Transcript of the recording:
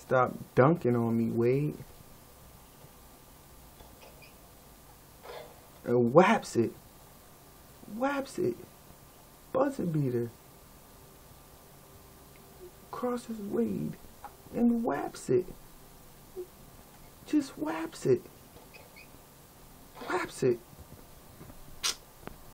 Stop dunking on me, Wade. And whaps it. Whaps it. Buzzer beater. Crosses Wade. And whaps it. Just whaps it. Whaps it.